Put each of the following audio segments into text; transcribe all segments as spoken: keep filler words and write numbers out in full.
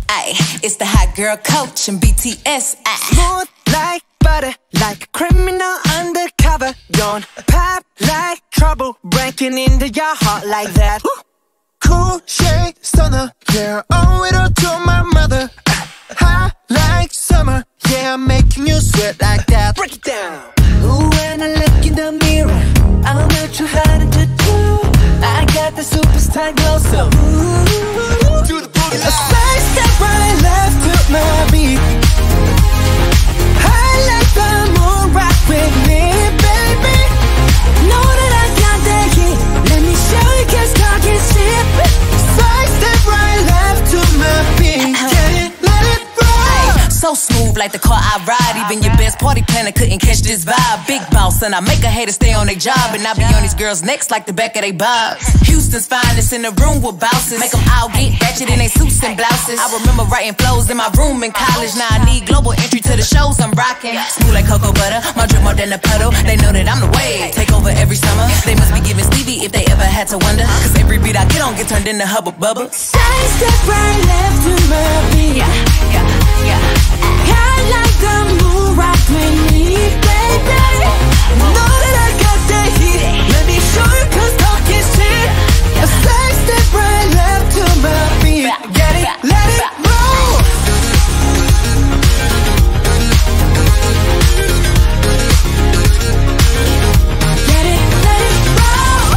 Ay, it's the hot girl coach and B T S. Ay. Smooth like butter, like a criminal undercover. Don't pop like trouble, breaking into your heart like that. Cool shade stunner, yeah, owe it all to my mother. Hot like summer, yeah, I'm making you sweat like that. Break it down. Ooh, when I look in the mirror, I'm not too hard to do. I got the superstar glow, so ooh, do the boogie. A side step right left to my beat. I like the moon rock with me, baby. Know that I got that heat. Let me show you, cause talk is cheap. Side step right left to my beat. Get it, let it roll. So smooth like the car I ride. Even your best party planner couldn't catch this vibe. Big boss and I make a hater stay on their job. And I be on these girls' necks like the back of they bobs. Houston's finest in the room with bouncers. Make them all get ratchet in they suits and blouses. I remember writing flows in my room in college. Now I need global entry to the shows I'm rocking. Smooth like cocoa butter, my drip more than a puddle. They know that I'm the wave, take over every summer. They must be giving Stevie if they ever had to wonder. Cause every beat I get on get turned into Hubba Bubba. Side step right left to my beat. Yeah, yeah, yeah. I like the moon rock with me, baby. Know that I got that heat. Let me show you, cause talk is cheap. A side step right left to my beat. Get it, let it roll. Get it, let it roll.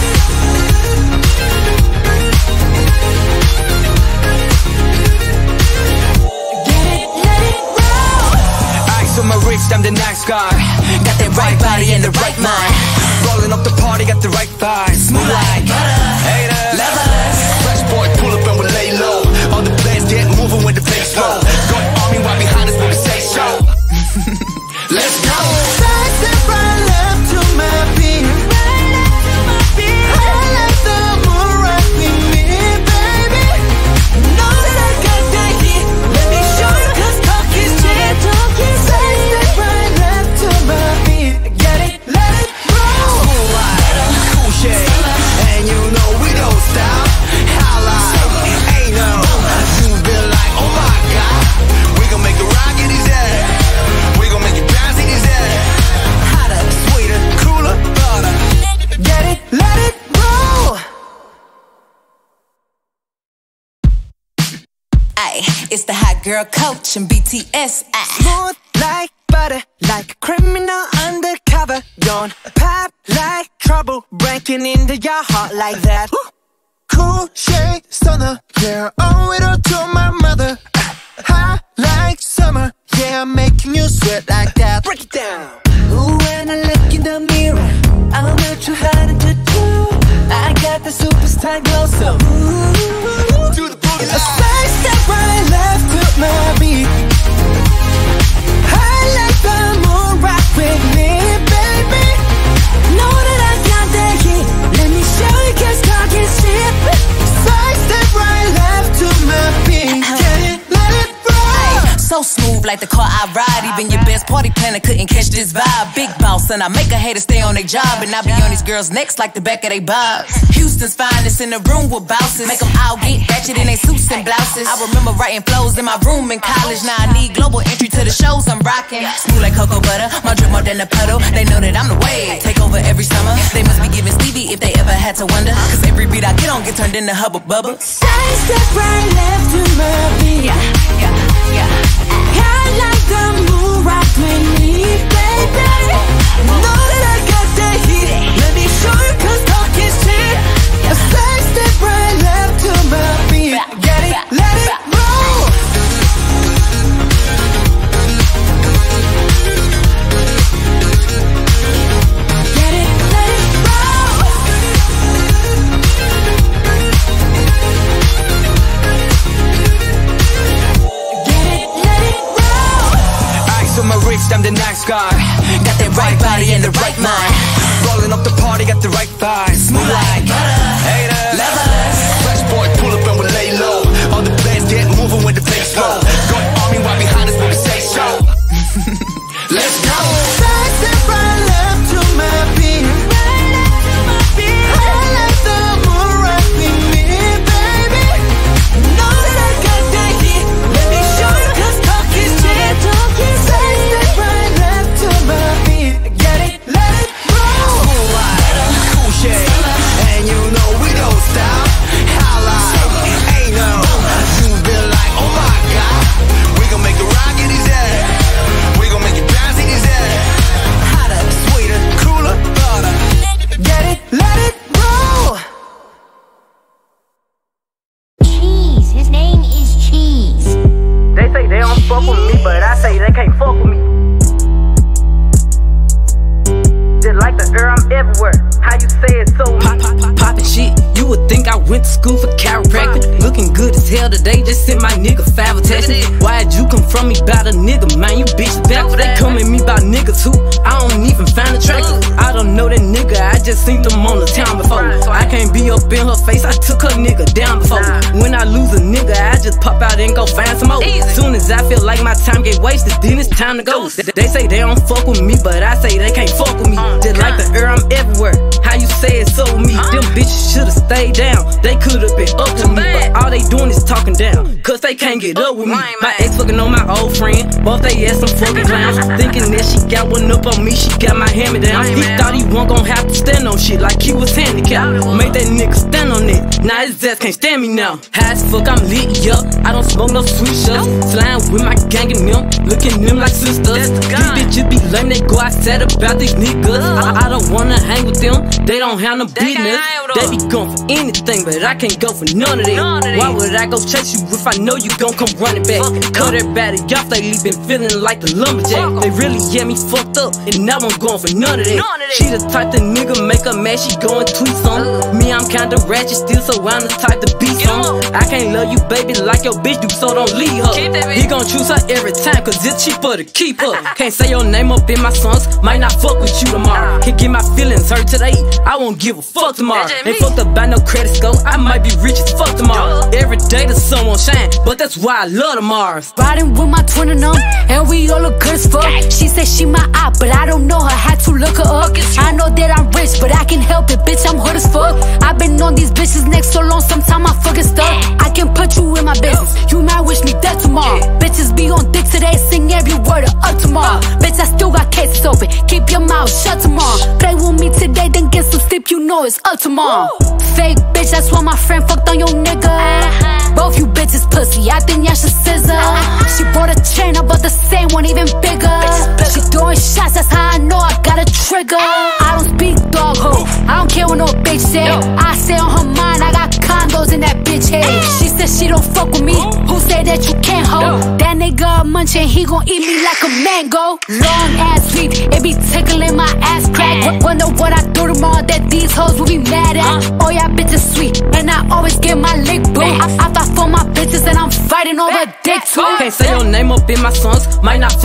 Get it, let it roll. Eyes on my wrist, I'm the nice guy. Got that right body and the right mind. Rolling up the party, got the right vibe. Smooth like butter, Haters, lovers. fresh boy, pull up and we lay low. All the players get moving with the bass flow. Got army right behind us when we say so. Let's go. Side step right left to my beat. I like the moon rock with me, baby. Know that I got that heat. Let me show you, cause talk is cheap. Side step right left to my beat. Get it, let it roll. Cool light, cool shade, and you know we don't stop. Holla, ain't no. You been like, oh my god. We gon' make the rock in his head. We gon' make it bounce in his head. Hotter, sweeter, cooler, butter. Get it, let it roll. Ay, it's the hot girl coach and B T S. Ay. Smooth like butter, like a criminal undercover. Don't pop like trouble, breaking into your heart like that. Cool shade stunner, yeah, owe it all to my mother. Hot like summer, yeah, I'm making you sweat like that. Break it down. Ooh, when I look in the mirror, I'm not too hard to do. I got the superstar glow, so ooh, Do the boogie. a side step right left to my beat. I like the moon rock with me, baby. Know that I got that heat. Let me show you, cause talk is cheap. Side step right left to my beat. Get it, let it roll. So smooth like the car I ride. Even your best party planner couldn't catch this vibe. Big boss and I make a hater stay on their job. And I be on these girls' necks like the back of they bobs. Houston's finest in the room with bouncers. Make them all get ratchet in they suits and blouses. I remember writing flows in my room in college. Now I need global entry to the shows I'm rocking. Smooth like cocoa butter, my drip more than a puddle. They know that I'm the wave, take over every summer. They must be giving Stevie if they ever had to wonder. Cause every beat I get on get turned into Hubba Bubba. Side step right left to my beat. Yeah, yeah, yeah. I like the moon rock with me, baby. Know that I got that heat. Let me show you, cause talk is cheap. A side step right left to my beat. Get it, let it roll. Get it, let it roll. Get it, let it roll. Eyes on my wrist, I'm the nice guy. Got that right body and the right mind. Rolling up the party, got the right vibe. Smooth like butter, Haters, lovers. fresh boy, pull up and we lay low. All the players get moving with the bass flow. Got army right behind us when we say so. Let's go. Side step right left to my beat. I like the moon rock with me, baby. Know that I got that heat. fuck with me, but I say they can't fuck with me. Just like the air, I'm everywhere. How you say it so Pop, pop, pop, poppin' shit. You would think I went to school for chiropractic. Looking good as hell today, just sent my nigga five attachment. Why'd you come from me about a nigga, man? You bitch backwards. They come at me about niggas who I don't even find attractive. I don't know that nigga, I just seen them on the town before. I can't be up in her face, I took her nigga down before. When I lose a nigga, I just pop out and go find some more. Soon as I feel like my time get wasted, then it's time to go. They say they don't fuck with me, but I say they can't fuck with me. Just like the air, I'm everywhere. How you say it so me? Them bitches should've stayed down. They could've been up to me, but all they doing is talking down, cause they can't get up with me. My ex fucking on my old friend, both they ass some fucking clowns. Thinking that she got one up on me, she got my hand me down. He thought he wasn't gon' have to stand on shit like he was handicapped. Made that nigga stand on it, now his ass can't stand me now. High as fuck, I'm lit, yup. I don't smoke no sweet shots. Slime with my gang and them, looking them like sisters. These bitches be lame, they go outside about these niggas. I, I don't wanna hang with them, they don't have no business. They be going for anything, but I can't go for none of that. Why would I go chase you if I know you gon' come running back? Cut everybody off, they been feeling like the lumberjack. They really get me fucked up, and now I'm going for none of that. She the type the nigga make her mad, she go and tweet some. Me, I'm kinda ratchet still, so I'm the type to be some. I can't love you, baby, like your bitch do, so don't leave her. He gon' choose her every time, cause it's cheaper to keep her. Can't say your name up in my songs, might not fuck with you tomorrow. Can't get my feelings hurt today, I won't give a fuck tomorrow. Ain't fucked up by no credit score, I might be rich as fuck tomorrow. Every day the sun won't shine, but that's why I love the Mars. Riding with my twin and them, and we all look good as fuck. She said she my eye, but I don't know her, had to look her up. I know that I'm rich, but I can help it, bitch, I'm hood as fuck. I've been on these bitches next so long, sometime I fucking stuck. I can put you in my business, you might wish me dead tomorrow. Bitches be on dick today, sing every word of up tomorrow. Bitch, I still got cases open, keep your mouth shut tomorrow. Play with me today, then get some sleep, you know it's up tomorrow. Fake bitch, that's why my friend fucked on your nigga. Both you bitches pussy, I think y'all should scissor. She bought a chain, I bought the same one, even bigger. She throwing shots, that's how I know I got a trigger. I don't speak dog ho, I don't care what no bitch say. I say on her mind, I got condos in that bitch head. She said she don't fuck with me, who say that you can't hold? That nigga a munchin', he gon' eat me like a mango. Long ass sweep, it be tickling my ass crack. Wonder what I do tomorrow that these hoes will be mad at. Oh yeah, bitches sweet, and I always get my lick boo. I, I fight for my bitches and I'm fighting over dick too. Can't say your name up in my songs, might not